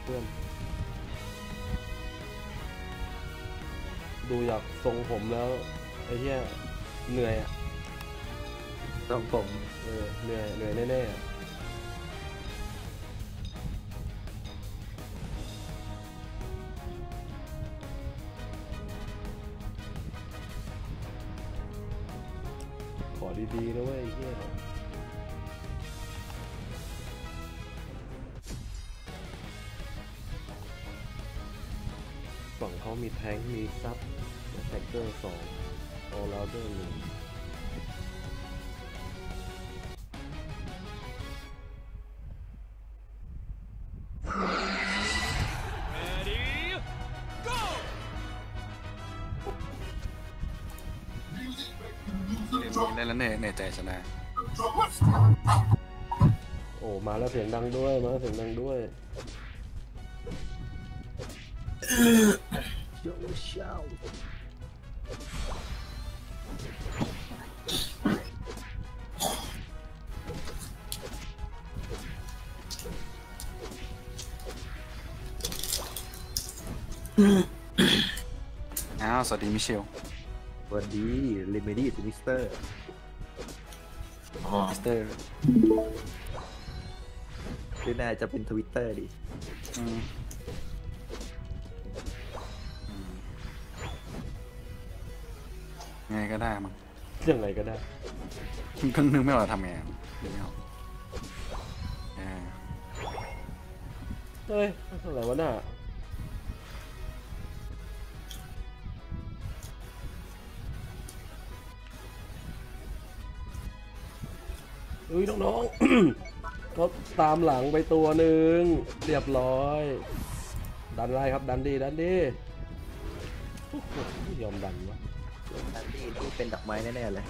เพื่อนดูอยากทรงผมแล้วไอ้เหี้ยเหนื่อยอ่ะทรงผมเหนื่อยแน่ๆขอดีๆนะเว้ยไอ้เหี้ยฝั่งเขามีแทงค์มีซับแท็กเกอร์2ออลราวเดอร์1 เล่นแล้วเหนื่อยใจชนะโอ้มาแล้วเสียงดังด้วยมาแล้วเสียงดังด้วยโยเช่าอ้าวสวัสดีมิเชลวันดีลิมิดี้มิสเตอร์มิสเตอร์หรือน่าจะเป็นทวิตเตอร์ดิไงก็ได้มั้งยังไงก็ได้ก็นึกไม่ออกทำไงนึกไม่ออกเฮ้ยอะไรวะน่ะอุ้ยน้องๆเขาตามหลังไปตัวหนึ่งเรียบร้อยดันไล่ครับดันดียอมดันวะดันดี้ที่เป็นดอกไม้แน่ๆเลย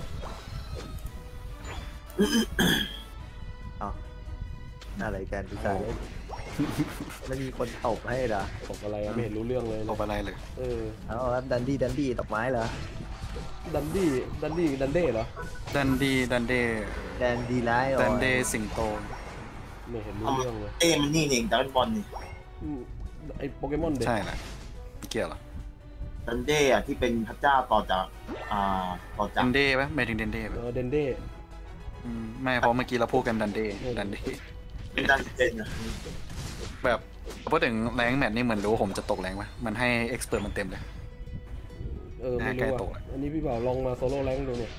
อ๋ออะไรกันพี่ชายไม่มีคนตบให้เหรอตบอะไรไม่เห็นรู้เรื่องเลยตบอะไรเลยเอาครับดันดี้ดอกไม้เหรอดันเด้เหรอดันดีไลท์ดันเดสิงโตไม่เห็นรู้เรื่องเลยมันนี่เองดันบอลนี่ไอโปเกมอนเด็กใช่แหละเกี่ยวหรอดันเด้อะที่เป็นพระเจ้าต่อจากดันเด้ปะไม่ถึงเดนเด้ปะเดนเด้ไม่เพราะเมื่อกี้เราพูดกันดันเด้ดันเป็นอะแบบพูดถึงแรงแมทนี่เหมือนรู้ผมจะตกแรงปะมันให้เอ็กซ์เพิร์ตมันเต็มเลยไม่รู้อ่ะอันนี้พี่บ่าวลองมาโซโล่แรงดูเนี่ย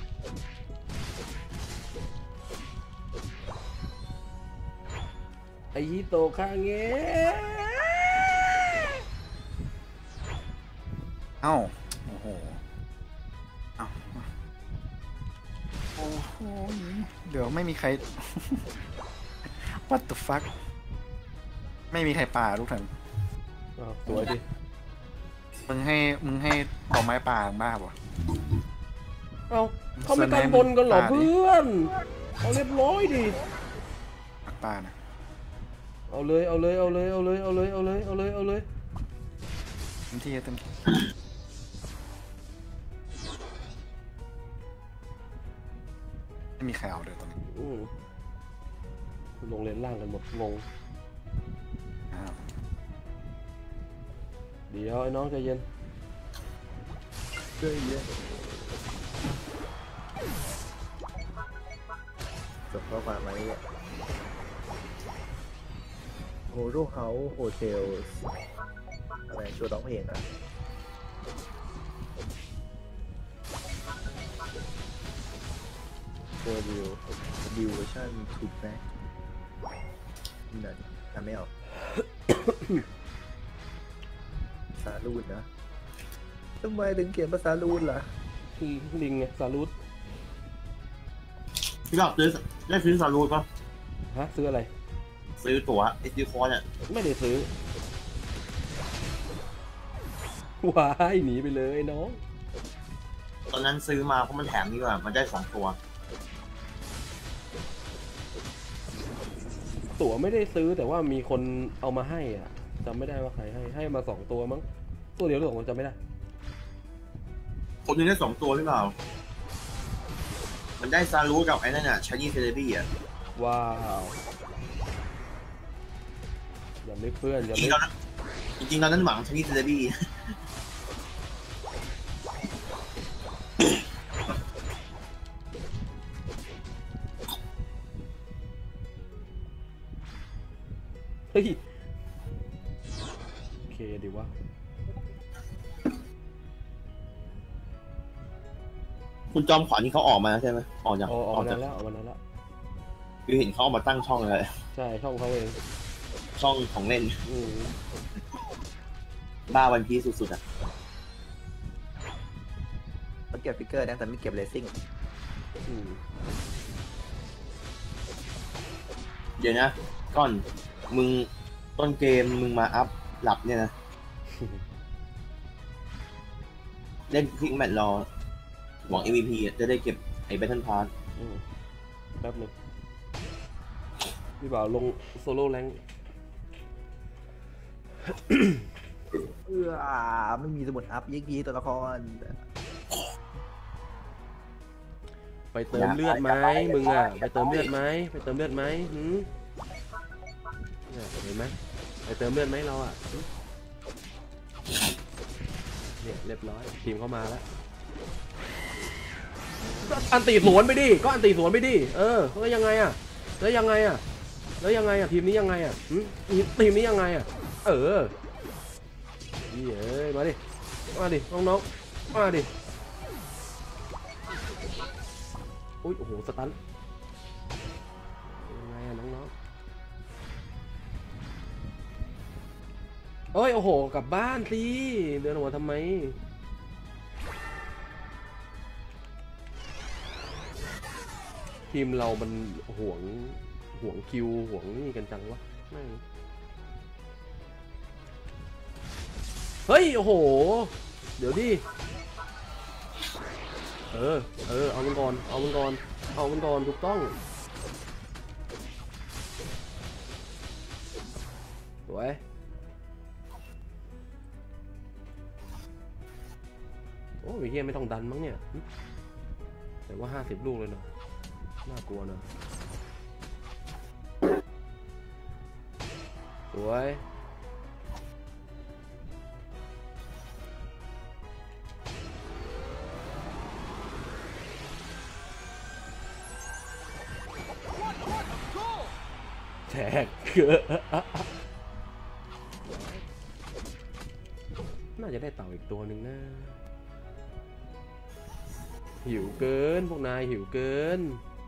ไอฮิโตะคาเงะโอ้โหเดี๋ยวไม่มีใคร What the fuck ไม่มีใครป่าลูกถังสวยดิมึงให้ดอกไม้ป่าบ้าป่ะเขาไม่กันบนกันหรอเพื่อนเอาเรียบร้อยดิป่านะเอาเลยเต็มที่ไม่มีใครเอาเลยตอนนี้ลงเลนล่างกันหมดงงเดี๋ยวไอ้น้องใจเย็นจบข้อความไหมโฮโรเฮาส์โฮเทลอะไรช่วยร้องเพลงอ่ะโฟร์วิวเวอร์ชันถูกไหมนั่นทำไม่ออกภาษาลูนนะทำไมถึงเขียนภาษาลูนล่ะลิงไงซาลูดพี่หลอกได้ซื้อซาลูดปะฮะซื้ออะไรซื้อตั๋วซื้อคอร์สเนี่ยไม่ได้ซื้อว้ายหนีไปเลยน้องตอนนั้นซื้อมาเพราะมันแถมนี่ว่ามันได้2 ตัวตั๋วไม่ได้ซื้อแต่ว่ามีคนเอามาให้อ่ะจำไม่ได้ว่าใครให้มา2 ตัวมั้งตัวเดียวหรือ2 ตัวจำไม่ได้คนนึงได้2 ตัวหรือเปล่ามันได้ซาลูกับไอ้นั่นน่ะชาร์ลี่เซเลบี้อ่ะว้าวอย่านึกเพื่อนจอย่ารินึงกๆตอนนั้นจริงๆตอนนั้นหวังชนิดเซเลบี้เฮ้ยโอเคดีวะคุณจอมขวัญนี่เขาออกมาแล้วใช่ไหมออกจากออกอมาอกจากนานแล้วออกมานานแล้วคือเห็นเขาเอามาตั้งช่องเลยใช่ช่องเขาเองช่องของเล่นอืมบ้าวันพีซสุดๆอ่ะมันเก็บฟิกเกอร์นะแต่ไม่เก็บเลสซิ่งอืมเดี๋ยวนะก่อนมึงต้นเกมมึงมาอัพหลับเนี่ยนะ เล่นคลิกแมตช์รอหวัง MVP อะจะได้เก็บไอ้ Battle Pass อืมแป๊บหนึงพี่บ่าวลงโซโล่แรงค์ไม่มีสมุดอัพยิกยีตัวละครไปเติมเลือดไหมมึงอ่ะไปเติมเลือดไหมไปเติมเลือดไหมหืมเนี่ยเห็นไหมไปเติมเลือดไหมเราอ่ะหืมเนี่ยเรียบร้อยทีมเข้ามาแล้วก็อันตีสวนไปดิก็อันตีสวนไปดิแล้วยังไงอ่ะแล้วยังไงอ่ะแล้วยังไงอ่ะทีมนี้ยังไงอ่ะหืมทีมนี้ยังไงอ่ะนี่เอ้ยมาดิน้องๆมาดิอุ้ยโอ้โหสตันยังไงอะน้องๆเอ้ยโอ้โหกลับบ้านสิเดินออกมาทำไมทีมเรามันห่วงคิวห่วงนี่กันจังวะไม่เฮ้ยโอ้โหเดี๋ยวดิเอามันก่อนถูกต้องสวยโอ้ยเฮียไม่ต้องดันมั้งเนี่ยแต่ว่า50 ลูกเลยเนาะน่ากลัวเนาะสวยแท็กน่าจะได้เต่าอีกตัวหนึ่งนะหิวเกินพวกนายหิวเกิน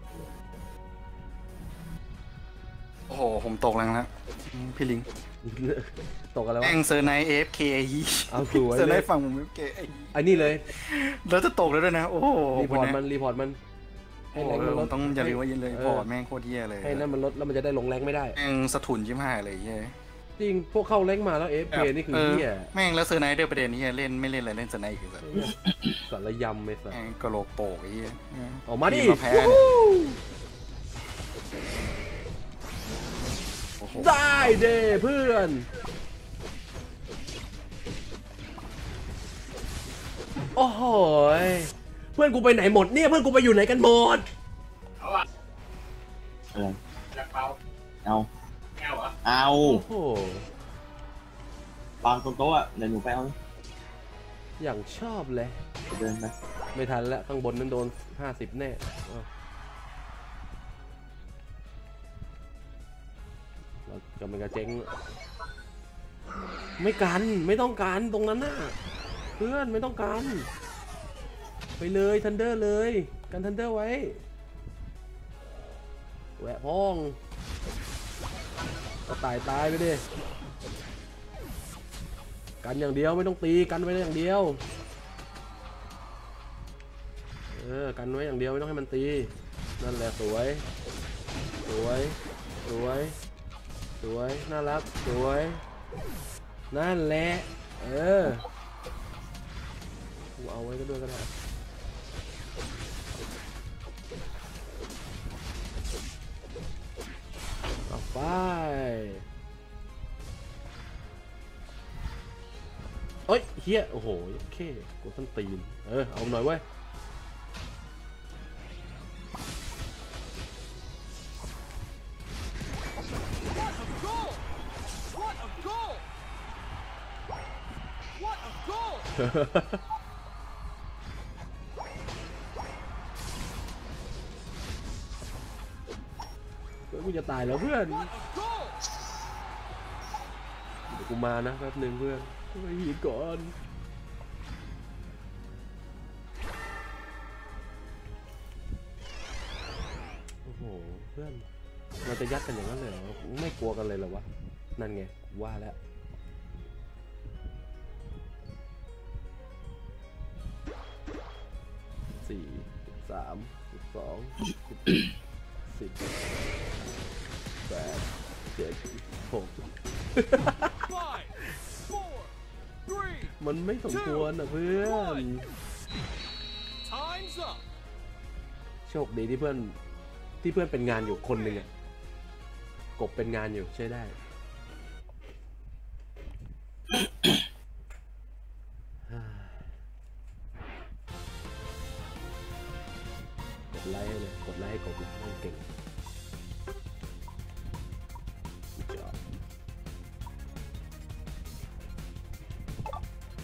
โอ้โหผมตกแรงแล้วพี่ลิงตกอะไรวะแม่งเซอร์ไนท์ AFK เอาสวยเซอร์ไนเลยท์ฝั่งผม AFK อันนี้เลยแล้วจะตกแล้วด้วยนะโอ้โหรีพอร์ตมันให้โอ้แรงมันโหลดต้องอย่าลืมว่ายินเลยพอร์ตแม่งโคตรเหี้ยเลยให้นั่นมันลดแล้วมันจะได้ลงแรงไม่ได้แม่งสะทุนยิ้มห่าเลยเหี้ยจริงพวกเข้าแรงมาแล้ว FK นี่คือเหี้ยแม่งแล้วเซอร์ไนท์ด้วยประเด็นนี้เล่นไม่เล่นอะไรเล่นเซอร์ไนท์อีกเลยสารยำไม่สัสแม่งกระโหลกโปกไอ้เหี้ยออกมาดิทีแพ้เนี่ยโอ้โหได้เด้เพื่อนโอ้โหเพื่อนกูไปไหนหมดเนี่ยเพื่อนกูไปอยู่ไหนกันหมดอะไรจากเปาเอาแก้วเหรอเอาโอ้โหวางตรงโต๊ะอ่ะเดี๋ยวหนูไปเอาอย่างชอบเลยเดินไปไม่ทันแล้วข้างบนนั้นโดน50แน่เรากำลังจะเจ๊งไม่กันไม่ต้องการตรงนั้นน่ะเพื่อนไม่ต้องการไปเลยทันเดอร์เลยกันทันเดอร์ไว้แหวะพ้องก็ตายไปดิกันอย่างเดียวไม่ต้องตีกันไว้อย่างเดียวกันไว้อย่างเดียวไม่ต้องให้มันตีนั่นแหละสวยน่ารักสวยนั่นแหละกูเอาไว้ก็ด้วยก็ได้ต่อไปเอ้ยเฮียโอ้โหโอเคกูต้นตีนเอาหน่อยเว้ยเฮ้ยมึงจะตายแล้วเพื่อนเดี๋ยวกูมานะแป๊บหนึ่งเพื่อนไปหีบก่อนโอ้โหเพื่อนเราจะยัดกันอย่างนั้นเลยเหรอไม่กลัวกันเลยเหรอวะนั่นไงว่าแล้ว4 3 12 10 8 7 6 มันไม่สมควรอ่ะเพื่อนโชคดีที่เพื่อนเป็นงานอยู่คนหนึ่งอ่ะกบเป็นงานอยู่ใช้ได้ กดไลค์ให้เลยกดไลค์ให้กบเลยนั่งเก่งจอ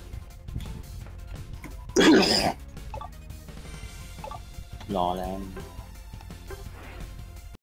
ดรอแล้ว